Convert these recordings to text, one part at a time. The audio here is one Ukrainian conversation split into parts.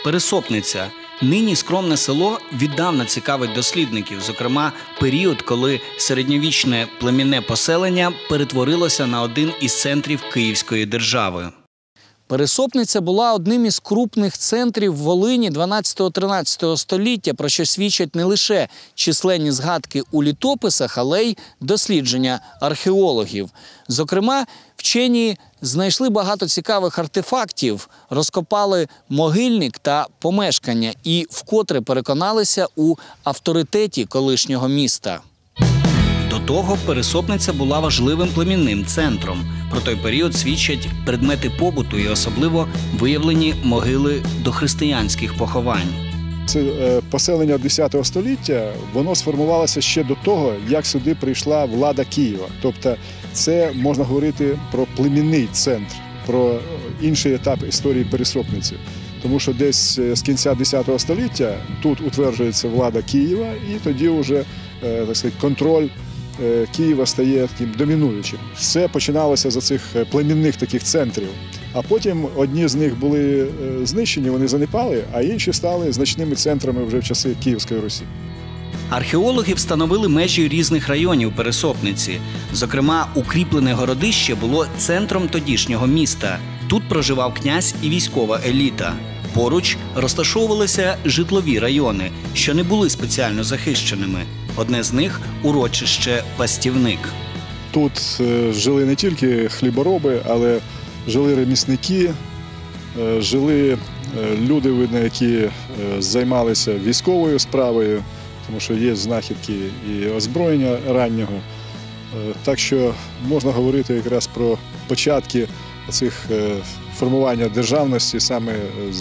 Пересопниця. Нині скромне село віддавна цікавить дослідників, зокрема, період, коли середньовічне племінне поселення перетворилося на один із центрів Київської держави. Пересопниця була одним із крупних центрів Волині 12-13 століття, про що свідчать не лише численні згадки у літописах, але й дослідження археологів. Зокрема, вчені знайшли багато цікавих артефактів, розкопали могильник та помешкання і вкотре переконалися у авторитеті колишнього міста. До того Пересопниця була важливим племінним центром. Про той період свідчать предмети побуту і особливо виявлені могили дохристиянських поховань. Це поселення X століття, воно сформувалося ще до того, як сюди прийшла влада Києва. Тобто це можна говорити про племінний центр, про інший етап історії Пересопниці. Тому що десь з кінця X століття тут утверджується влада Києва і тоді вже, так сказати, контроль Києва стає таким домінуючим. Все починалося з цих племінних таких центрів. А потім одні з них були знищені, вони занепали, а інші стали значними центрами вже в часи Київської Русі. Археологи встановили межі різних районів Пересопниці. Зокрема, укріплене городище було центром тодішнього міста. Тут проживав князь і військова еліта. Поруч розташовувалися житлові райони, що не були спеціально захищеними. Одне з них – урочище Пастівник. Тут жили не тільки хлібороби, але жили ремісники, жили люди, видно, які займалися військовою справою, тому що є знахідки і озброєння раннього. Так що можна говорити якраз про початки цих формування державності саме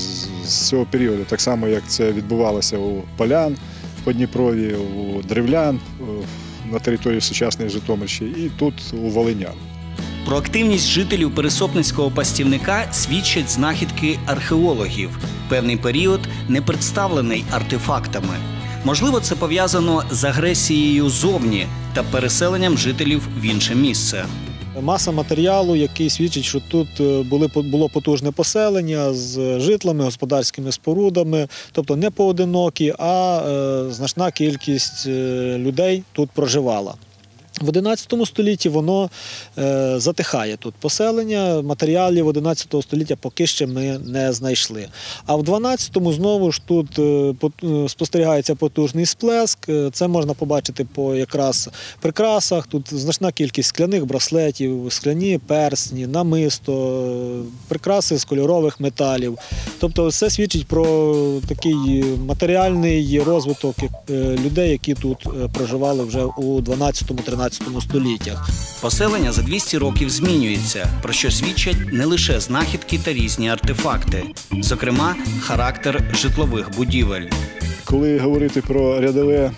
з цього періоду, так само, як це відбувалося у полян, в Подніпрові, у древлян, на території сучасної Житомирщини і тут у волинян. Про активність жителів Пересопницького Пастівника свідчать знахідки археологів. Певний період не представлений артефактами. Можливо, це пов'язано з агресією зовні та переселенням жителів в інше місце. Маса матеріалу, який свідчить, що тут було потужне поселення з житлами, господарськими спорудами, тобто не поодинокі, а значна кількість людей тут проживала. В XI столітті воно затихає тут поселення, матеріалів XI століття поки ще ми не знайшли. А в XII знову ж тут спостерігається потужний сплеск, це можна побачити по якраз прикрасах, тут значна кількість скляних браслетів, скляні персні, намисто, прикраси з кольорових металів. Тобто все свідчить про такий матеріальний розвиток людей, які тут проживали вже у XII-XIII століттях. Поселення за 200 років змінюється, про що свідчать не лише знахідки та різні артефакти. Зокрема, характер житлових будівель. Коли говорити про рядове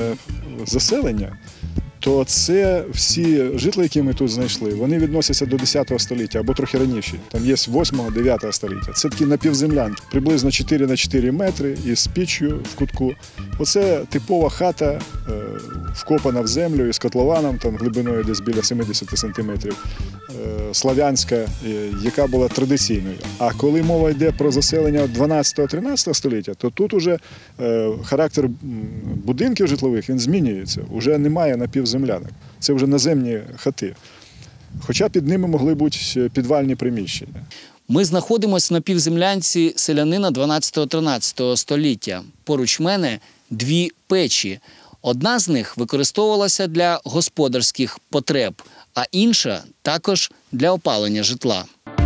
заселення, то це всі житла, які ми тут знайшли, вони відносяться до X століття або трохи раніше. Там є 8-9 століття. Це такі напівземлянки, приблизно 4 на 4 метри із піччю в кутку. Оце типова хата, вкопана в землю із котлованом, там глибиною десь біля 70 сантиметрів, славянська, яка була традиційною. А коли мова йде про заселення 12-13 століття, то тут уже характер будинків житлових, він змінюється. Уже немає напівземлянок. Це вже наземні хати. Хоча під ними могли бути підвальні приміщення. Ми знаходимося на півземлянці селянина 12-13 століття. Поруч мене дві печі. Одна з них використовувалася для господарських потреб, а інша також для опалення житла.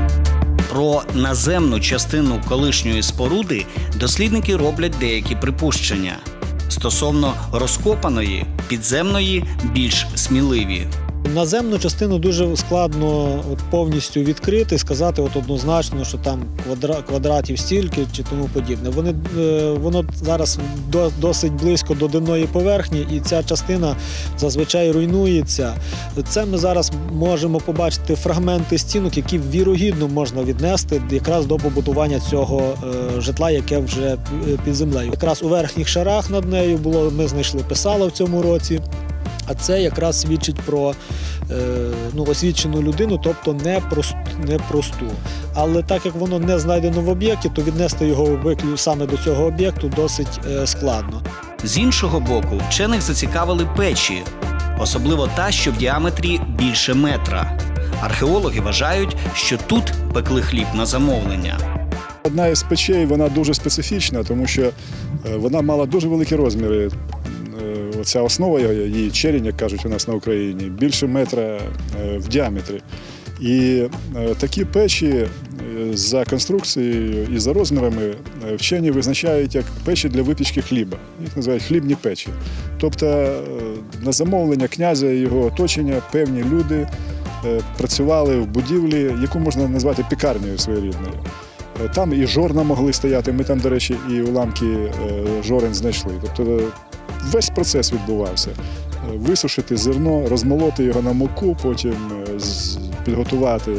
Про наземну частину колишньої споруди дослідники роблять деякі припущення. Стосовно розкопаної, підземної більш сміливі. Наземну частину дуже складно повністю відкрити, сказати однозначно, що там квадратів стільки чи тому подібне. Воно зараз досить близько до донної поверхні, і ця частина зазвичай руйнується. Це ми зараз можемо побачити фрагменти стінок, які вірогідно можна віднести якраз до побудування цього житла, яке вже під землею. Якраз у верхніх шарах над нею ми знайшли писало в цьому році. А це якраз свідчить про освічену людину, тобто не просту. Але так як воно не знайдено в об'єкті, то віднести його саме до цього об'єкту досить складно. З іншого боку, вчених зацікавили печі, особливо та, що в діаметрі більше метра. Археологи вважають, що тут пекли хліб на замовлення. Одна із печей, вона дуже специфічна, тому що вона мала дуже великі розміри. Ця основа її черінь, як кажуть у нас на Україні, більше метра в діаметрі. І такі печі за конструкцією і за розмірами вчені визначають як печі для випічки хліба. Їх називають хлібні печі. Тобто на замовлення князя і його оточення певні люди працювали в будівлі, яку можна назвати пекарнею своєрідною. Там і жорна могли стояти, ми там, до речі, і уламки жорен знайшли. Тобто весь процес відбувався. Висушити зерно, розмолоти його на муку, потім підготувати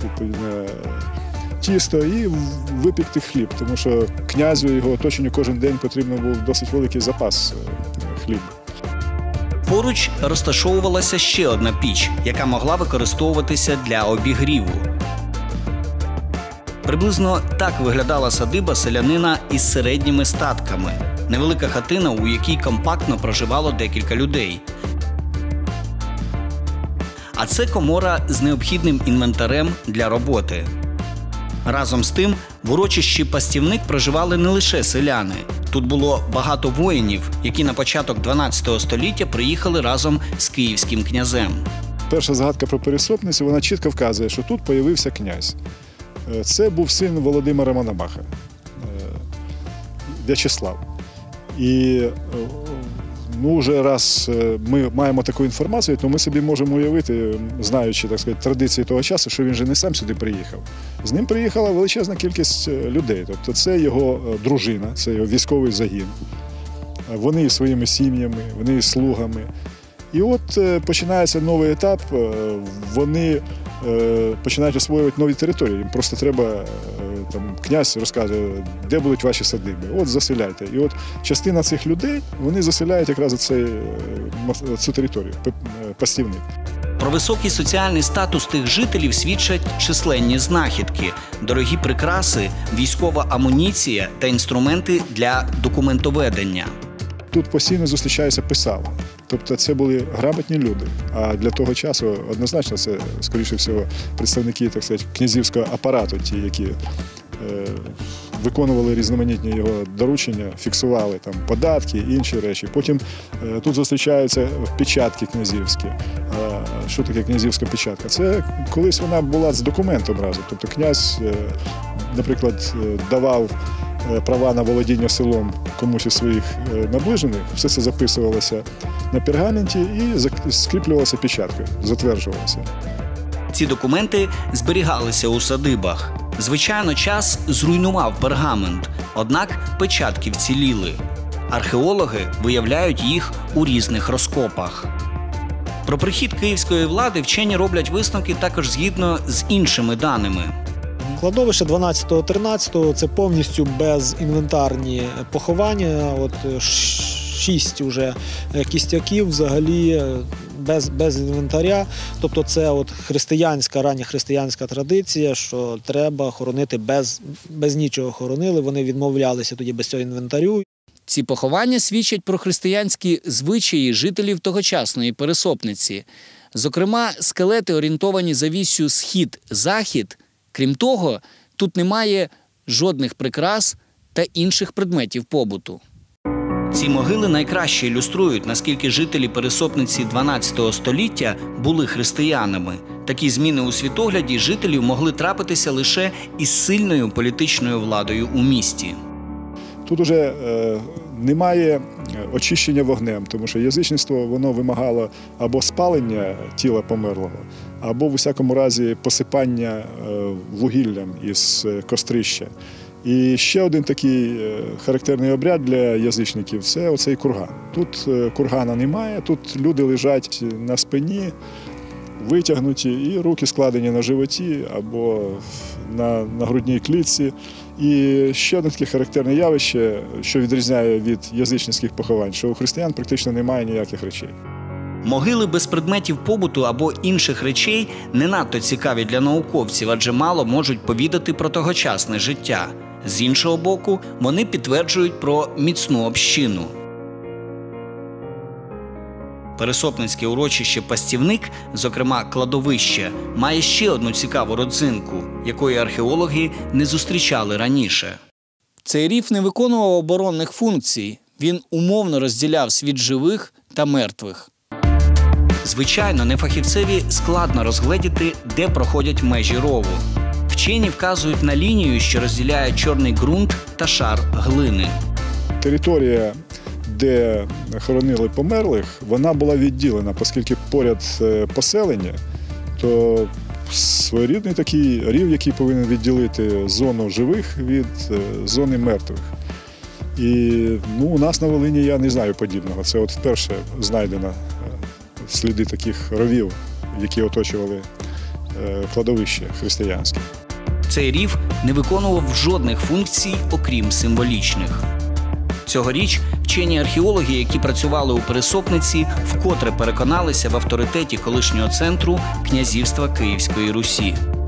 тісто і випікти хліб, тому що князю і його оточенню кожен день потрібен був досить великий запас хліба. Поруч розташовувалася ще одна піч, яка могла використовуватися для обігріву. Приблизно так виглядала садиба селянина із середніми статками. Невелика хатина, у якій компактно проживало декілька людей. А це комора з необхідним інвентарем для роботи. Разом з тим, в урочищі Пастівник проживали не лише селяни. Тут було багато воїнів, які на початок 12 століття приїхали разом з київським князем. Перша згадка про пересопницю, вона чітко вказує, що тут появився князь. Це був син Володимира Мономаха, В'ячеслав. І вже раз ми маємо таку інформацію, то ми собі можемо уявити, знаючи, так сказати, традиції того часу, що він же не сам сюди приїхав. З ним приїхала величезна кількість людей. Тобто це його дружина, це його військовий загін. Вони із своїми сім'ями, вони із слугами. І от починається новий етап, вони починають освоювати нові території. Їм просто треба, князь розказує, де будуть ваші садиби. От заселяйте. І от частина цих людей, вони заселяють якраз цю територію, Пастівник. Про високий соціальний статус тих жителів свідчать численні знахідки, дорогі прикраси, військова амуніція та інструменти для документоведення. Тут постійно зустрічаються писали. Тобто це були грамотні люди. А для того часу однозначно це, скоріше всього, представники, так сказати, князівського апарату, ті, які виконували різноманітні його доручення, фіксували там податки, інші речі. Потім тут зустрічаються печатки князівські. Що таке князівська печатка? Це колись вона була з документом разом. Тобто князь, наприклад, давав права на володіння селом комусь із своїх наближених, все це записувалося на пергаменті і скріплювалося печаткою, затверджувалося. Ці документи зберігалися у садибах. Звичайно, час зруйнував пергамент, однак печатки вціліли. Археологи виявляють їх у різних розкопах. Про прихід київської влади вчені роблять висновки також згідно з іншими даними. Кладовище 12-13 – це повністю безінвентарні поховання. 6 уже кістяків взагалі без інвентаря. Тобто це рання християнська традиція, що треба хоронити без нічого хоронили. Вони відмовлялися тоді без цього інвентарю. Ці поховання свідчать про християнські звичаї жителів тогочасної Пересопниці. Зокрема, скелети орієнтовані за віссю схід-захід. Крім того, тут немає жодних прикрас та інших предметів побуту. Ці могили найкраще ілюструють, наскільки жителі Пересопниці 12 століття були християнами. Такі зміни у світогляді жителів могли трапитися лише із сильною політичною владою у місті. Тут уже немає очищення вогнем, тому що язичництво воно вимагало або спалення тіла померлого, або в усякому разі посипання вугіллям із кострища. І ще один такий характерний обряд для язичників – це оцей курган. Тут кургана немає, тут люди лежать на спині, витягнуті, і руки складені на животі або на грудній клітці. І ще одне таке характерне явище, що відрізняє від язичницьких поховань, що у християн практично немає ніяких речей. Могили без предметів побуту або інших речей не надто цікаві для науковців, адже мало можуть повідати про тогочасне життя. З іншого боку, вони підтверджують про міцну общину. Пересопницьке урочище Пастівник, зокрема кладовище, має ще одну цікаву родзинку, якої археологи не зустрічали раніше. Цей рів не виконував оборонних функцій. Він умовно розділяв світ живих та мертвих. Звичайно, нефахівцеві складно розгледіти, де проходять межі рову. Вчені вказують на лінію, що розділяє чорний ґрунт та шар глини. Територія, де хоронили померлих, вона була відділена, оскільки поряд поселення, то своєрідний такий рів, який повинен відділити зону живих від зони мертвих. І у нас на Волині я не знаю подібного. Це от вперше знайдено сліди таких ровів, які оточували кладовище християнське. Цей рів не виконував жодних функцій, окрім символічних. Цьогоріч вчені археологи, які працювали у Пересопниці, вкотре переконалися в авторитеті колишнього центру князівства Київської Русі.